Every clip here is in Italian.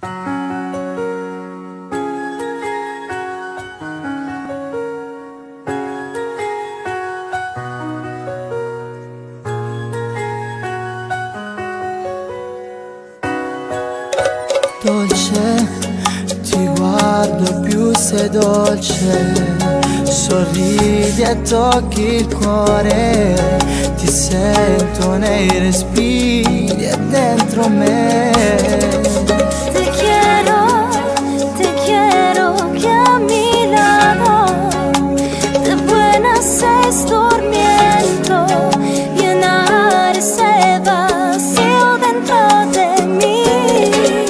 Dolce, ti guardo più sei dolce, sorridi e tocchi il cuore, ti sento nei respiri e dentro me. Te quiero que a mi lado, de buenas estés durmiendo, llenar ese vacío dentro de mí.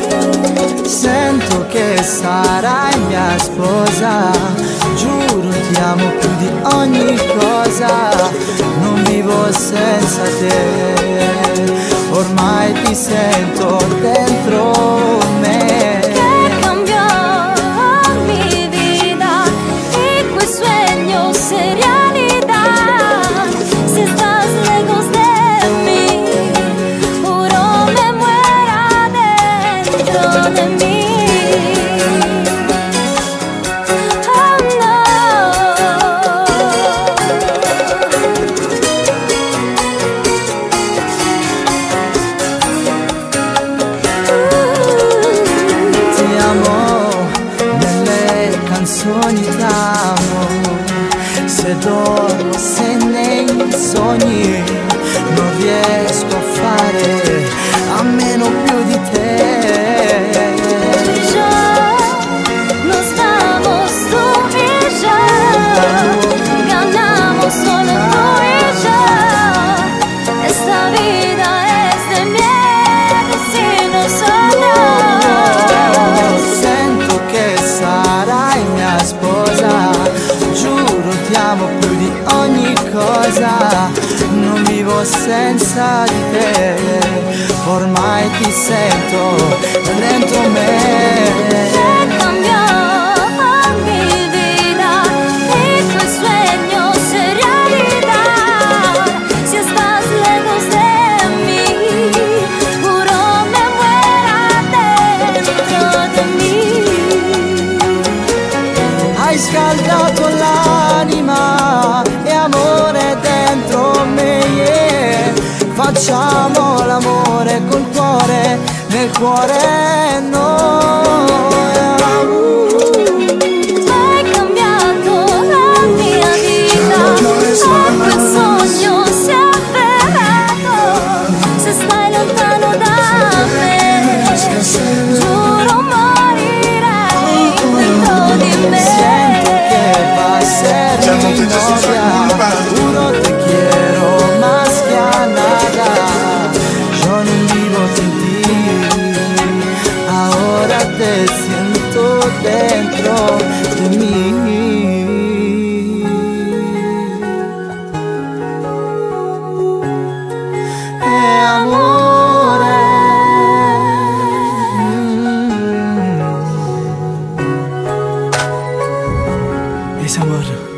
Sento che sarai mia sposa, giuro ti amo più di ogni cosa, non vivo senza te, ormai ti sento dentro me. Que cambió mi vida y que sueño se realidad. Si estás lejos de mí, juro me muera dentro de mí. T'amo, se dormo, se nei sogni non riesco a fare a meno più di te. Tú y yo nos vamos, tú y yo ganamos solo tú y yo. Esta vida es de miel sin nosotros. Sento che sarai mia sposa, giuro ti amo più di ogni cosa, non vivo senza di te, ormai ti sento dentro me. Que cambió mi vida y que sueño se realidad. Si estás lejos de mí, juro me muera dentro de mí. Hai scaldato l'anima e amore dentro me, yeah. Facciamo l'amore col cuore, nel cuore noi. Hai cambiato la mia vita, anche il sogno si è avverato. Se stai lontano da me, giuro morirei dentro di me. Ser mi novia, juro te quiero más que a nada. Yo no vivo sin ti, ahora te siento dentro de mí. Amore, es amor.